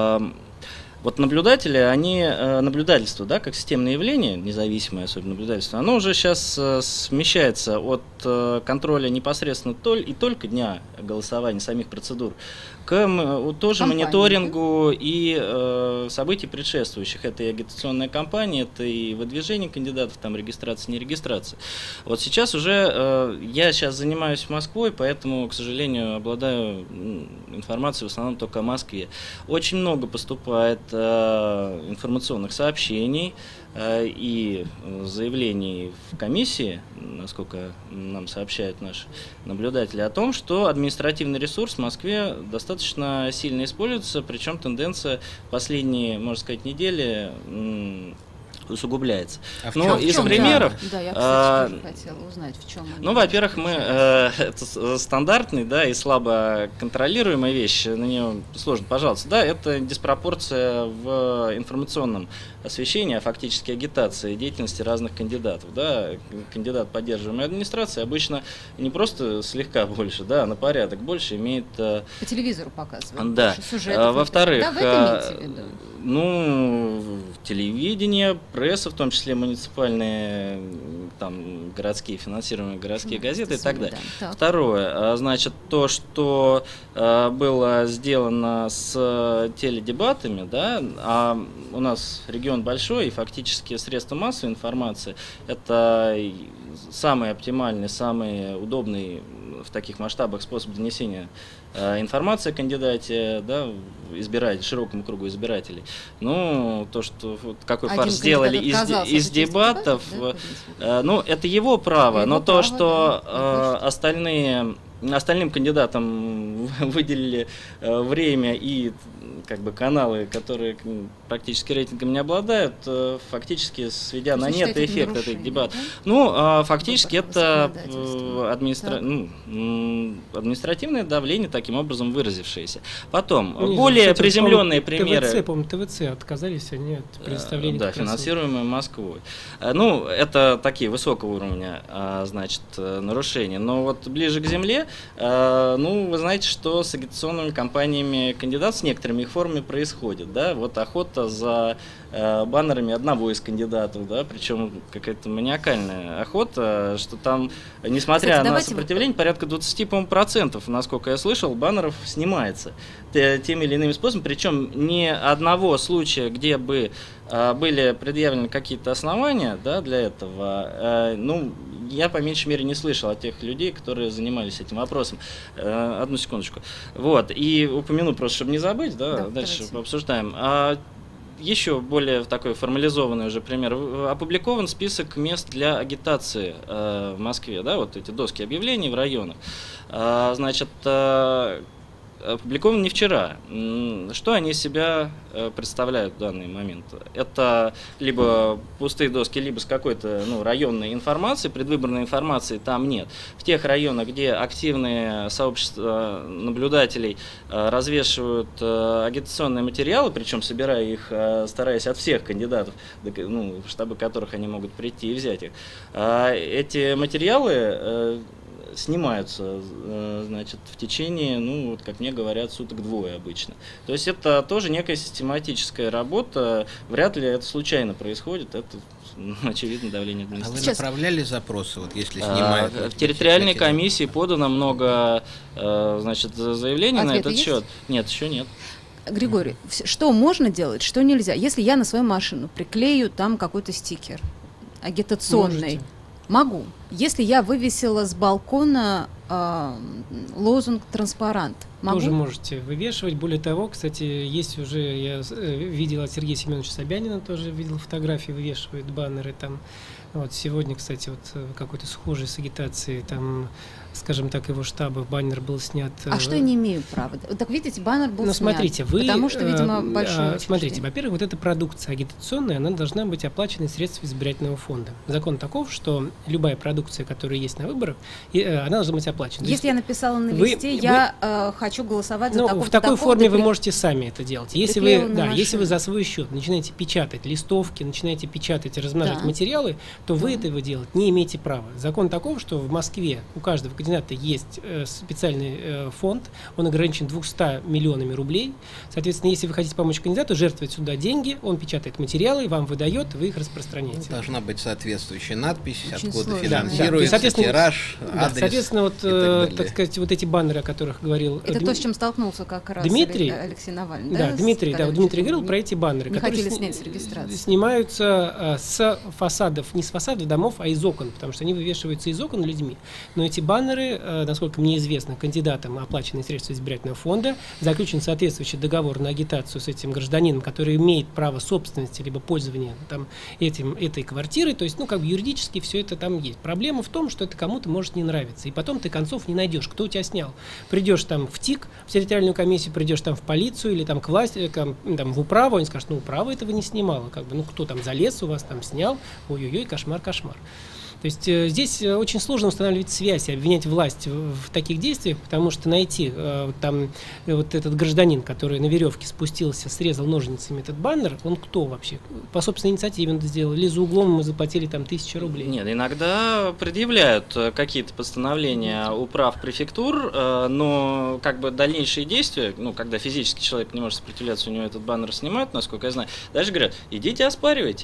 Вот наблюдатели, наблюдательство, да, как системное явление, независимое особенно наблюдательство, оно уже сейчас смещается от контроля непосредственно и только дня голосования, самих процедур, к тоже мониторингу и событий предшествующих. Это и агитационная кампания, это и выдвижение кандидатов, там регистрация, не регистрация. Вот сейчас уже, я сейчас занимаюсь Москвой, поэтому, к сожалению, обладаю информацией в основном только о Москве. Очень много поступает информационных сообщений и заявлений в комиссии, насколько нам сообщают наши наблюдатели, о том, что административный ресурс в Москве достаточно сильно используется, причем тенденция последние, можно сказать, недели усугубляется. Но из примеров... Да, я, кстати, тоже хотела узнать, в чем. Ну, во-первых, это стандартный, да, и слабо контролируемая вещь, на нее сложно пожаловаться, да, это диспропорция в информационном освещении, а фактически агитации деятельности разных кандидатов, да. Кандидат, поддерживаемый администрацией, обычно не просто слегка больше, да, а на порядок больше имеет... По телевизору показывают. Да. Во-вторых, да, вы это имеете в виду? Ну, телевидение, пресса, в том числе муниципальные, там, городские, финансируемые городские газеты и так далее. Да. Второе, значит, то, что было сделано с теледебатами, да, а у нас регион большой, и фактически средства массовой информации – это самый оптимальный, самый удобный в таких масштабах способ донесения информации о кандидате, да, широкому кругу избирателей. Ну, то, что вот, какой фарс сделали из дебатов, да, ну, это его право, но то, что остальные остальным кандидатам выделили время и как бы каналы, которые практически рейтингом не обладают, фактически сведя на нет эффект этих дебатов. Да? Ну, фактически это административное давление, таким образом выразившееся. Потом, более приземленные примеры. ТВЦ отказались они от предоставления. Да, финансируемые Москвой. Ну, это такие высокого уровня, значит, нарушения. Но вот ближе к земле, ну, вы знаете, что с агитационными кампаниями кандидатов, с некоторыми их формами происходит, да, вот охота за баннерами одного из кандидатов, да, причем какая-то маниакальная охота, что там, несмотря на сопротивление, порядка 20%, насколько я слышал, баннеров снимается теми или иными способами, причем ни одного случая, где бы были предъявлены какие-то основания, да, для этого, ну, я по меньшей мере не слышал от тех людей, которые занимались этим вопросом. Одну секундочку. Вот, и упомяну просто, чтобы не забыть, да, дальше обсуждаем. Еще более такой формализованный уже пример. Опубликован список мест для агитации в Москве, да, вот эти доски объявлений в районах. Значит, опубликован не вчера. Что они из себя представляют в данный момент? Это либо пустые доски, либо с какой-то районной информацией, предвыборной информации там нет. В тех районах, где активные сообщества наблюдателей развешивают агитационные материалы, причем собирая их, стараясь от всех кандидатов, в штабы которых они могут прийти и взять их, эти материалы снимаются, значит, в течение, ну, вот, как мне говорят, суток-двое обычно. То есть это тоже некая систематическая работа, вряд ли это случайно происходит, это, очевидно, давление администрации. А вы направляли запросы, вот если снимают? В территориальной комиссии подано много, значит, заявлений на этот счет. Нет, еще нет. Григорий, что можно делать, что нельзя? Если я на свою машину приклею там какой-то стикер агитационный, могу. Если я вывесила с балкона лозунг «Транспарант», могу? Тоже можете вывешивать. Более того, кстати, есть уже, я видел от Сергея Семеновича Собянина, тоже видел фотографии, вывешивают баннеры там. Вот сегодня, кстати, вот какой-то схожий с агитацией, там, скажем так, его штаба баннер был снят. А что я не имею права? Так видите, баннер был снят. Смотрите, вы, потому что, видимо, большое смотрите, во-первых, вот эта продукция агитационная, она должна быть оплачена из средств избирательного фонда. Закон таков, что любая продукция, которая есть на выборах, она должна быть оплачена. Если я написала на листе, я хочу голосовать за такого-то, в такой форме вы можете сами это делать. Если вы за свой счет начинаете печатать листовки, начинаете печатать и размножать материалы, то вы этого делать не имеете права. Закон таков, что в Москве у каждого кандидата есть специальный фонд, он ограничен 200 миллионами рублей. Соответственно, если вы хотите помочь кандидату, жертвовать сюда деньги, он печатает материалы, вам выдает, вы их распространяете. Должна быть соответствующая надпись, откуда финансируется, тираж, адрес. Соответственно, вот, так сказать, вот эти баннеры, о которых говорил это то, с чем столкнулся как раз Алексей Навальный. Да, Дмитрий говорил про эти баннеры, которые снимаются с фасадов, не с фасадов домов, а из окон, потому что они вывешиваются из окон людьми. Но эти баннеры, насколько мне известно, кандидатам оплаченные средства избирательного фонда, заключен соответствующий договор на агитацию с этим гражданином, который имеет право собственности либо пользования там, этой квартирой. То есть, юридически все это там есть. Проблема в том, что это кому-то может не нравиться. И потом ты концов не найдешь, кто у тебя снял. Придешь там в ТИК, в территориальную комиссию, придешь там в полицию или там к власти, там в управу, они скажут, управа этого не снимала. Кто там залез у вас, там снял, ой-ой-ой, кошмар. То есть здесь очень сложно устанавливать связь и обвинять власть в таких действиях, потому что найти там вот этот гражданин, который на веревке спустился, срезал ножницами этот баннер, он кто вообще? По собственной инициативе он это сделал, или за углом мы заплатили там 1000 рублей? Нет, иногда предъявляют какие-то постановления управ префектур, но дальнейшие действия, когда физически человек не может сопротивляться, у него этот баннер снимают, насколько я знаю, даже говорят, идите оспаривайте.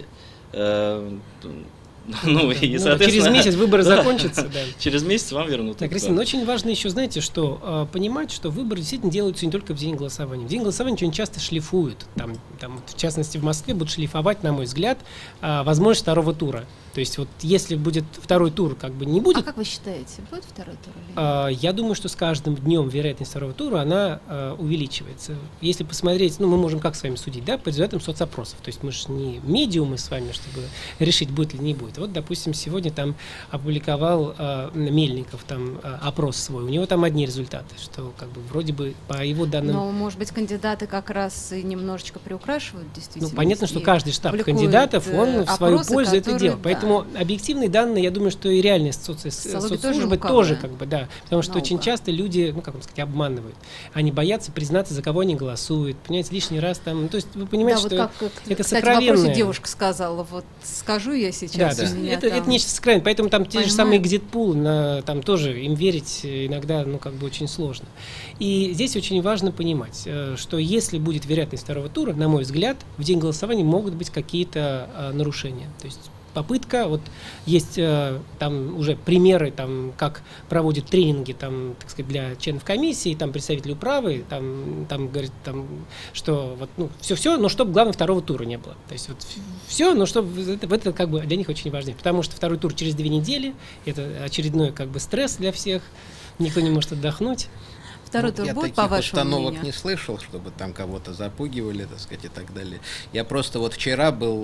Через месяц выборы закончатся. Да. Через месяц вам вернут. Так, Кристина, очень важно еще, знаете, что понимать, что выборы действительно делаются не только в день голосования. В день голосования очень часто шлифуют. Там, в частности, в Москве будут шлифовать, на мой взгляд, возможность второго тура. То есть вот если будет второй тур, как бы не будет... А как вы считаете, будет второй тур или нет? Я думаю, что с каждым днем вероятность второго тура, она увеличивается. Если посмотреть, ну, мы можем как с вами судить, да, по результатам соцопросов. То есть мы же не медиумы с вами, чтобы решить, будет или не будет. Вот, допустим, сегодня там опубликовал Мельников там опрос свой. У него там одни результаты, что как бы вроде бы по его данным... Но, может быть, кандидаты как раз и немножечко приукрашивают, действительно. Ну, понятно, что каждый штаб кандидатов, он в свою пользу это делает. Поэтому объективные данные, я думаю, что и реальные соцслужбы тоже как бы, да, потому что очень часто люди, ну, как вам сказать, обманывают. Они боятся признаться, за кого они голосуют, понимаете, лишний раз там, ну, то есть вы понимаете, да, что вот как, это кстати, сокровенное. В вопросе девушка сказала, вот скажу я сейчас. Да, да. Это нечто сокровенное, поэтому там те же самые экзит-пулы, там тоже им верить иногда, ну, как бы очень сложно. И здесь очень важно понимать, что если будет вероятность второго тура, на мой взгляд, в день голосования могут быть какие-то нарушения. То есть попытка, вот есть там уже примеры, там, как проводят тренинги, там, так сказать, для членов комиссии, там, представители управы, там говорит, там, что вот, ну, все, но чтобы, главное, второго тура не было. То есть вот все, но чтобы это как бы для них очень важно, потому что второй тур через 2 недели, это очередной как бы стресс для всех, никто не может отдохнуть. Второй тур будет, по вашему мнению? Я таких установок не слышал, чтобы там кого-то запугивали, так сказать, и так далее. Я просто вот вчера был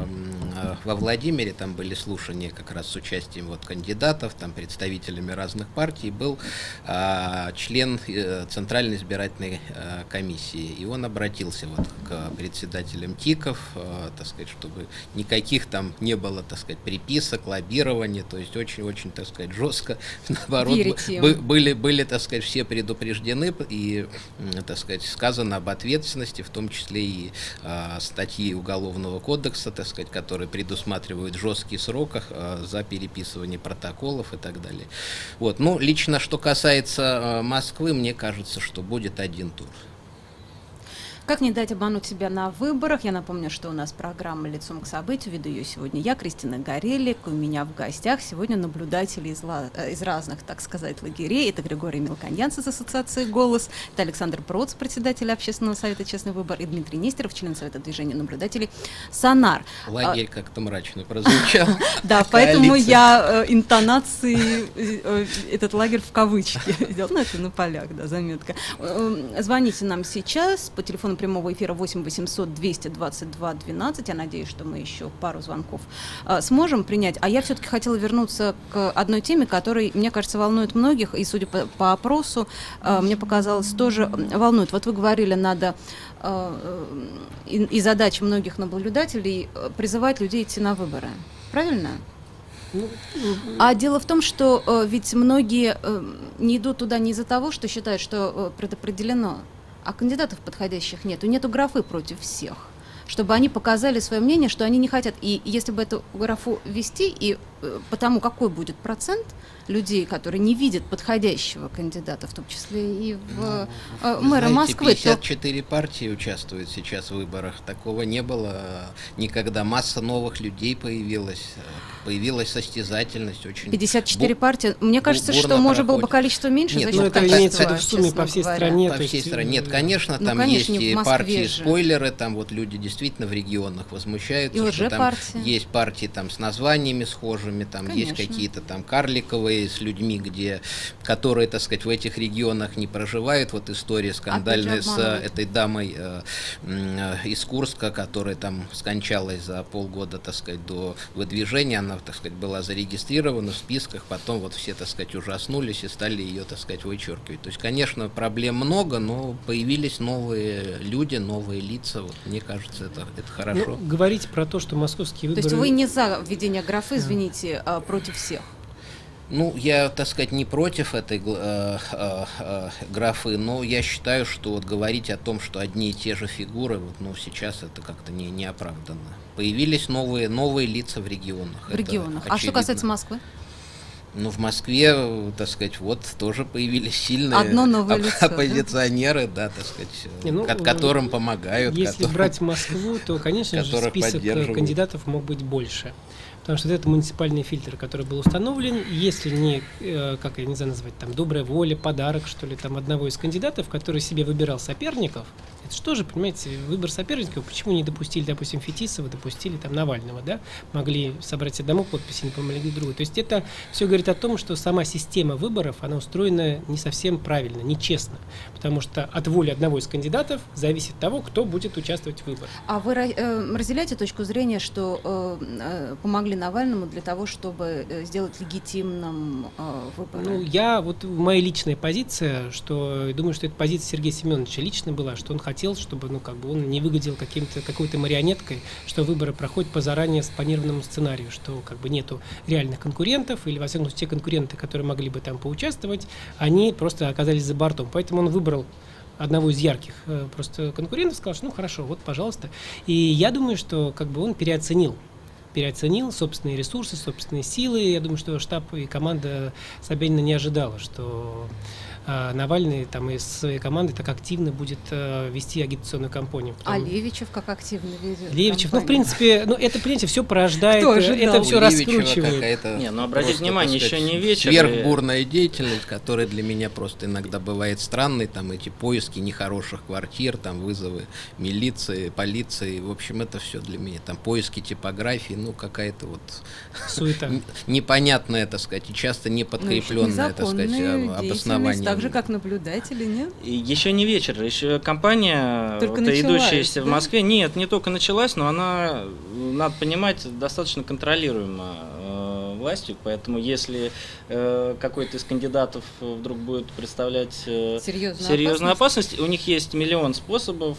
во Владимире, там были слушания как раз с участием вот кандидатов, там представителями разных партий, был член Центральной избирательной комиссии, и он обратился вот к председателям ТИКов, так сказать, чтобы никаких там не было, так сказать, приписок, лоббирования, то есть очень-очень, так сказать, жестко, наоборот, были, так сказать, все предупреждены и, так сказать, сказано об ответственности, в том числе и статьи Уголовного кодекса, так сказать, которые предусматривают жесткий срок за переписывание протоколов и так далее. Вот. Ну, лично, что касается Москвы, мне кажется, что будет 1 тур. Как не дать обмануть себя на выборах? Я напомню, что у нас программа «Лицом к событию». Веду ее сегодня я, Кристина Горелик. У меня в гостях сегодня наблюдатели из разных, так сказать, лагерей. Это Григорий Мелконьянц из ассоциации «Голос», это Александр Проц, председатель общественного совета «Честный выбор», и Дмитрий Нестеров, член совета движения наблюдателей «Сонар». Лагерь как-то мрачно прозвучал. Да, поэтому я интонации этот лагерь в кавычки сделала. Ну, это на полях, да, заметка. Звоните нам сейчас по телефону прямого эфира 8 800 222 12. Я надеюсь, что мы еще пару звонков сможем принять. А я все-таки хотела вернуться к одной теме, которая, мне кажется, волнует многих, и, судя по опросу, мне показалось, тоже волнует. Вот вы говорили, надо и задача многих наблюдателей призывать людей идти на выборы. Правильно? А дело в том, что ведь многие не идут туда не из-за того, что считают, что предопределено, а кандидатов подходящих нету, нету графы против всех, чтобы они показали свое мнение, что они не хотят. И если бы эту графу ввести, и потому какой будет процент людей, которые не видят подходящего кандидата, в том числе и в мэра Москвы. 54 партии участвуют сейчас в выборах. Такого не было никогда. Масса новых людей появилась состязательность. Очень 54 партии. Мне кажется, что можно было бы количество меньше. Нет, ну это имеется в сумме по всей стране. По всей стране. Нет, конечно, там есть и партии-спойлеры, там вот люди действительно в регионах возмущаются, что там есть партии там с названиями схожими, там есть какие-то там карликовые с людьми, которые, так сказать, в этих регионах не проживают. Вот история скандальная с этой дамой из Курска, которая там скончалась за полгода, так сказать, до выдвижения. Она, так сказать, была зарегистрирована в списках, потом вот все, так сказать, ужаснулись и стали ее, так сказать, вычеркивать. То есть, конечно, проблем много, но появились новые люди, новые лица. Вот, мне кажется, это хорошо. Ну, говорить про то, что московские выборы... То есть вы не за введение графы, извините, против всех? Ну, я, так сказать, не против этой графы, но я считаю, что вот говорить о том, что одни и те же фигуры, вот, ну, сейчас это как-то не оправданно. Появились новые лица в регионах. В регионах. А что касается Москвы? Ну, в Москве, так сказать, вот тоже появились сильные оппозиционеры, да, так сказать, которым помогают. Если брать Москву, то, конечно же, список кандидатов мог быть больше. Потому что это муниципальный фильтр, который был установлен, если не, как я не знаю назвать, там, добрая воля, подарок, что ли, там, одного из кандидатов, который себе выбирал соперников, это что же, понимаете, выбор соперников, почему не допустили, допустим, Фетисова, допустили там Навального, да, могли собрать одному подписи, не помогли другу. То есть это все говорит о том, что сама система выборов, она устроена не совсем правильно, нечестно, потому что от воли одного из кандидатов зависит того, кто будет участвовать в выборах. А вы разделяете точку зрения, что помогли Навальному для того, чтобы сделать легитимным выборы? Ну, моя личная позиция, что я думаю, что это позиция Сергея Семеновича лично была, что он хотел, чтобы, он не выглядел какой-то марионеткой, что выборы проходят по заранее спланированному сценарию, что нету реальных конкурентов, или, во всяком случае, те конкуренты, которые могли бы там поучаствовать, они просто оказались за бортом. Поэтому он выбрал одного из ярких просто конкурентов, сказал, что хорошо, вот, пожалуйста. И я думаю, что он переоценил собственные ресурсы, собственные силы. Я думаю, что штаб и команда Собянина не ожидала, что Навальный там из своей команды так активно будет вести агитационную кампанию. А Левичев как активно ведет? Левичев, в принципе, это, понимаете, все порождает, это все раскручивает. Обратите внимание, еще не вечер. Сверхбурная деятельность, которая для меня просто иногда бывает странной, там эти поиски нехороших квартир, там вызовы милиции, полиции, в общем, это все для меня, там поиски типографии, какая-то суета. Непонятная, так сказать, и часто не подкрепленная, так сказать, обоснование. Так же, как наблюдатели, нет? Еще не вечер, еще кампания, идущаяся в Москве, не только началась, но она, надо понимать, достаточно контролируема властью, поэтому если какой-то из кандидатов вдруг будет представлять серьезную опасность, у них есть миллион способов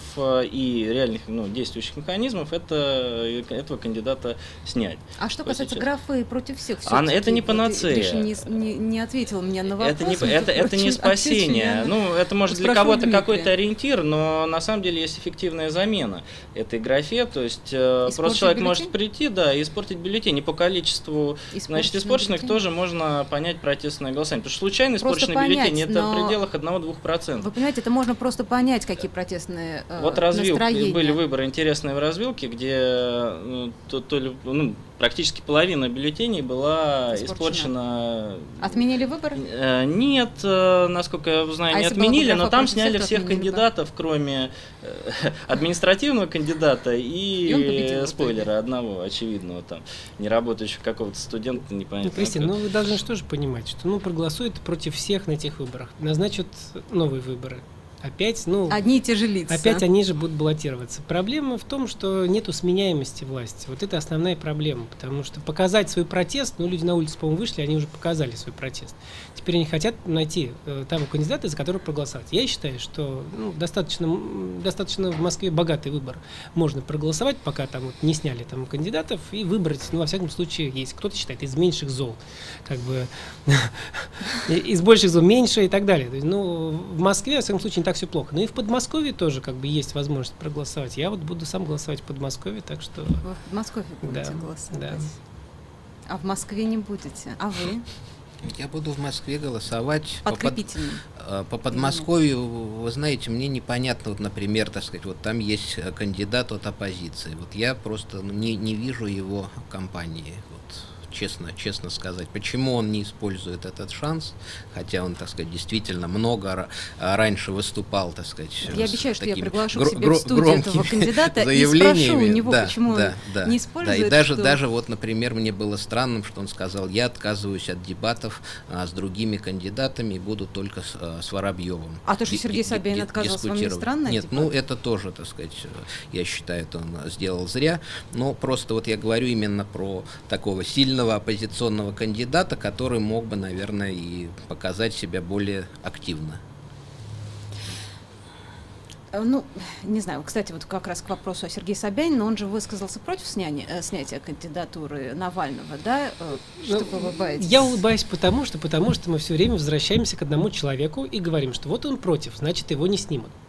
и реальных действующих механизмов этого кандидата снять. А что касается графы против всех? Это не панацея. Гриша не ответила мне на вопрос. Это не спасение. Это может для кого-то какой-то ориентир, но на самом деле есть эффективная замена этой графе, то есть просто человек может прийти, и испортить бюллетень, и по количеству испорченных тоже можно понять протестное голосование. Потому что случайно испорченный бюллетень это в пределах 1-2%. Вы понимаете, это можно просто понять, какие протестные настроения. Были выборы интересные в развилке, где практически половина бюллетеней была испорчена. Отменили выборы? Нет, насколько я знаю, не отменили, но там сняли всех кандидатов, кроме административного кандидата и спойлера одного, очевидного, там, неработающего какого-то студента, непонятно. Кристина, вы должны что же понимать, что проголосуют против всех на этих выборах, назначат новые выборы. Опять, одни и те же лица. Опять они же будут баллотироваться. Проблема в том, что нету сменяемости власти. Вот это основная проблема, потому что показать свой протест, люди на улицу, по-моему, вышли, они уже показали свой протест. Теперь они хотят найти того кандидата, за которого проголосовать. Я считаю, что достаточно в Москве богатый выбор. Можно проголосовать, пока там не сняли там кандидатов, и выбрать, во всяком случае, есть. Кто-то считает из меньших зол, из больших зол меньше и так далее. В Москве, во всяком случае, не так все плохо. И в Подмосковье тоже есть возможность проголосовать. Я буду сам голосовать в Подмосковье, так что... Вы в Подмосковье будете голосовать? Да. А в Москве не будете? А вы? Я буду в Москве голосовать по Подмосковью. Вы знаете, мне непонятно, например, там есть кандидат от оппозиции. Я просто не вижу его кампании. Честно сказать, почему он не использует этот шанс, хотя он, действительно много раньше выступал, Я обещаю, что я приглашу к себе в студию этого кандидата и спрошу у него, почему он не использует. Да, и даже например, мне было странным, что он сказал, я отказываюсь от дебатов с другими кандидатами и буду только с Воробьевым. А то, что Сергей Собянин отказался, вам не странно? Нет, это тоже, я считаю, это он сделал зря, но просто я говорю именно про такого сильного оппозиционного кандидата, который мог бы, наверное, и показать себя более активно. Не знаю, кстати, как раз к вопросу о Сергее Собянине, он же высказался против снятия кандидатуры Навального, да? Что вы улыбаетесь? Я улыбаюсь потому что мы все время возвращаемся к одному человеку и говорим, что вот он против, значит, его не снимут.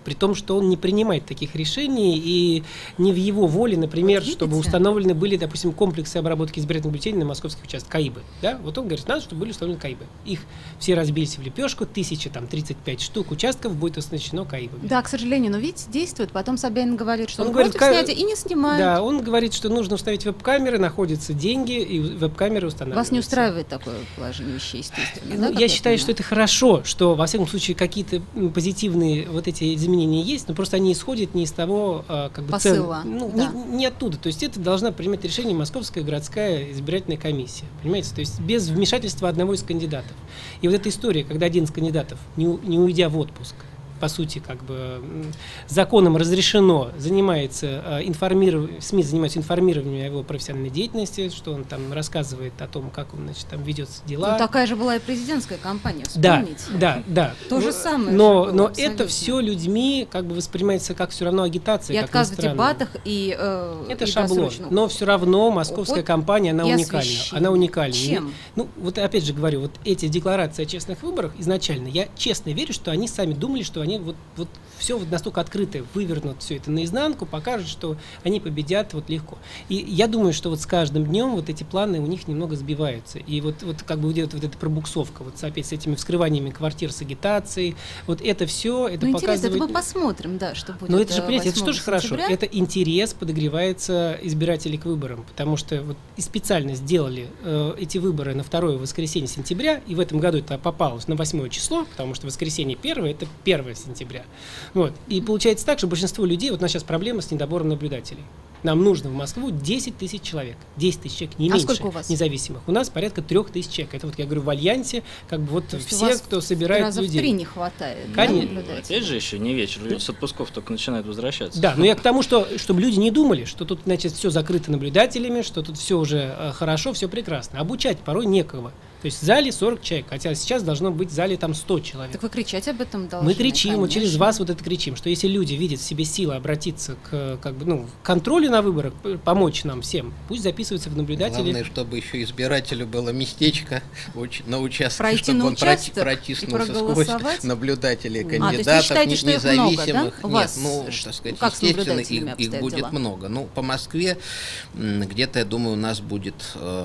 при том, что он не принимает таких решений, и не в его воле, например, Вот чтобы установлены были, допустим, комплексы обработки избирательных бюллетеней на московских участках, КАИБы. Да? Вот он говорит, надо, чтобы были установлены КАИБы. Их все разбились в лепешку, 1035 штук участков будет оснащено КАИБами. Да, к сожалению, но видите, действует. Потом Собянин говорит, что он говорит, против снятия и не снимает. Да, он говорит, что нужно установить веб-камеры, находятся деньги, и веб-камеры устанавливаются. Вас не устраивает такое положение вещей, естественно? Ну, да, я считаю, что это хорошо, что, во всяком случае, какие-то позитивные вот эти изменения есть, но просто они исходят не из того, как бы, посыла. Да. не оттуда. То есть это должна принимать решение Московская городская избирательная комиссия. Понимаете? То есть без вмешательства одного из кандидатов. И вот эта история, когда один из кандидатов, не уйдя в отпуск, по сути, как бы законом разрешено, занимается СМИ занимаются информированием о его профессиональной деятельности, что он там рассказывает о том, как он, значит, там ведет дела. Ну, такая же была и президентская кампания, вспомните. Да. То же самое. Но это все людьми как бы воспринимается как все равно агитация. И отказ в дебатах, и это шаблон. Но все равно московская кампания, она уникальна. Она уникальна. Чем? Ну, вот опять же говорю, вот эти декларации о честных выборах изначально, я честно верю, что они сами думали, что они вот все вот настолько открыто вывернут все это наизнанку, покажут, что они победят вот легко. И я думаю, что вот с каждым днем вот эти планы у них немного сбиваются. И вот как бы идет вот эта пробуксовка, вот опять с этими вскрываниями квартир с агитацией, вот это все, это показывает... Интересно, это мы посмотрим, да, что будет. Но это же, понимаете, это же тоже сентября. хорошо. Это интерес подогревается избирателей к выборам, потому что вот и специально сделали эти выборы на 2-е воскресенье сентября, и в этом году это попалось на 8 число, потому что воскресенье 1 это 1 сентября. Вот. И получается так, что большинство людей, вот у нас сейчас проблема с недобором наблюдателей. Нам нужно в Москву 10 тысяч человек. 10 тысяч человек, не меньше, сколько у вас? Независимых. У нас порядка 3000 человек. Это вот я говорю в Альянсе, как бы вот все, кто собирает раза людей. В 3 не хватает. Конечно. Да, опять же еще не вечер, люди с отпусков только начинают возвращаться. Да, но я к тому, что чтобы люди не думали, что тут, значит, все закрыто наблюдателями, что тут все уже хорошо, все прекрасно. Обучать порой некого. То есть в зале 40 человек, хотя сейчас должно быть в зале там 100 человек. Так вы кричать об этом должны. Мы кричим, конечно. вот через вас вот это кричим, что если люди видят в себе силы обратиться к контролю на выборах, помочь нам всем, пусть записываются в наблюдатели. Главное, чтобы еще избирателю было местечко на участке, пройти чтобы на он участок протиснулся сквозь наблюдателей, кандидатов, то есть вы считаете, что их независимых. много, да? Нет, ну, так сказать, как естественно, их будет дела? много. Ну, по Москве где-то, я думаю, у нас будет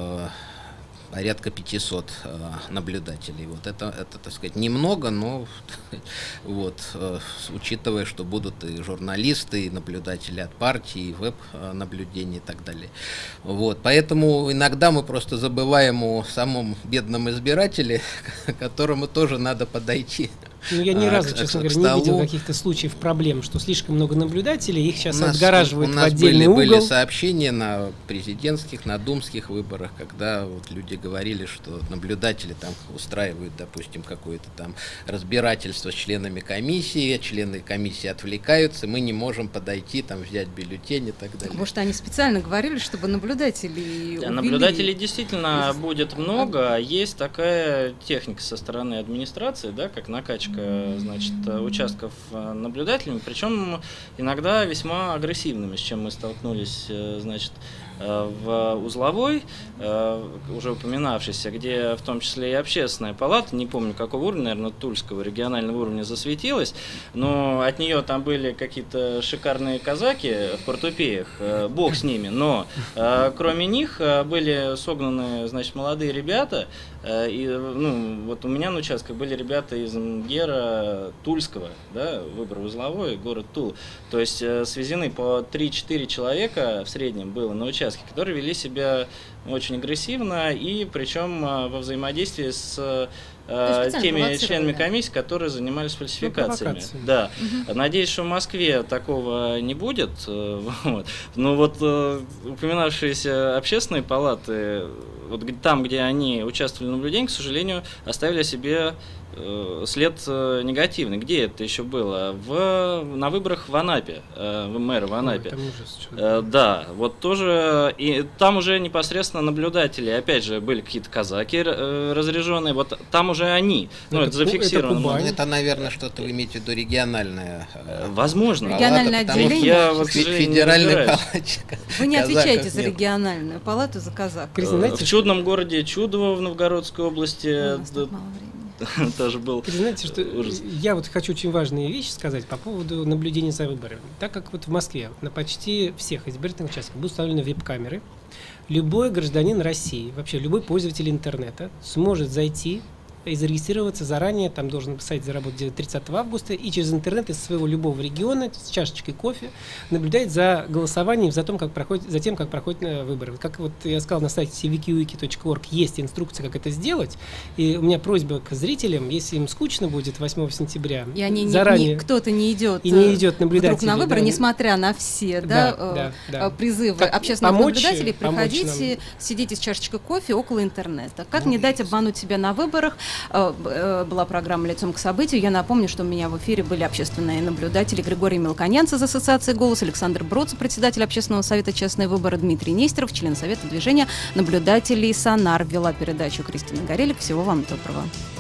порядка 500 наблюдателей. Вот это, так сказать, немного, но вот, учитывая, что будут и журналисты, и наблюдатели от партии, и веб-наблюдения и так далее. Вот, поэтому иногда мы просто забываем о самом бедном избирателе, к которому тоже надо подойти. Ну, я ни разу, честно говоря, не видел каких-то случаев проблем, что слишком много наблюдателей, их сейчас отгораживают в отдельный угол. Были сообщения на президентских, на думских выборах, когда вот люди говорили, что наблюдатели там устраивают, допустим, какое-то там разбирательство с членами комиссии, члены комиссии отвлекаются, мы не можем подойти, там, взять бюллетень и так далее. Может, они специально говорили, чтобы наблюдателей увели? Наблюдателей действительно будет много. Есть такая техника со стороны администрации, да, как накачка, значит, участков наблюдателями, причем иногда весьма агрессивными, с чем мы столкнулись, значит, в узловой, уже упоминавшейся, где в том числе и общественная палата, не помню какого уровня, наверное, Тульского регионального уровня засветилась, но от нее там были какие-то шикарные казаки в портупеях, бог с ними, но кроме них были согнаны, значит, молодые ребята, и, ну, вот у меня на участках были ребята из МГЕРа Тульского, да, выбор узловой, город Тул, то есть свезены по 3-4 человека в среднем было на участке, которые вели себя очень агрессивно и причем во взаимодействии с теми членами комиссии, которые занимались фальсификациями. Да. Надеюсь, что в Москве такого не будет. Вот. Но вот упоминавшиеся общественные палаты, вот там, где они участвовали в наблюдении, к сожалению, оставили о себе след негативный. Где это еще было? На выборах в Анапе, мэра в Анапе. Да, вот тоже, и там уже непосредственно наблюдатели, опять же, были какие-то казаки разряженные, вот там уже они, ну, это зафиксировано. Это, наверное, что-то вы имеете в виду региональное. Возможно. Региональное отделение. Я, вот, федеральная палаточка. Вы не отвечаете за региональную палату, за казаков. В чудном городе Чудово в Новгородской области. тоже был Знаете, что ужас. я вот хочу очень важные вещи сказать по поводу наблюдения за выборами. Так как вот в Москве на почти всех избирательных участках будут установлены веб-камеры, любой гражданин России, вообще любой пользователь интернета сможет зайти и зарегистрироваться заранее, там должен сайт заработать 30 августа, и через интернет из своего любого региона с чашечкой кофе наблюдать за голосованием, за тем, как проходят выборы. Как вот я сказал, на сайте civicwiki.org есть инструкция, как это сделать, и у меня просьба к зрителям, если им скучно будет 8 сентября, и они заранее кто-то не идет наблюдать вдруг на выборы, да, несмотря на все призывы как общественных наблюдателей, помочь приходите, сидите с чашечкой кофе около интернета. Как не дать обмануть себя на выборах? Была программа «Лицом к событию». Я напомню, что у меня в эфире были общественные наблюдатели Григорий Мелконянц из Ассоциации «Голос», Александр Бродцев, председатель общественного совета «Честные выборы», Дмитрий Нестеров, член совета движения наблюдателей «Сонар». Вела передачу Кристина Горелик. Всего вам доброго.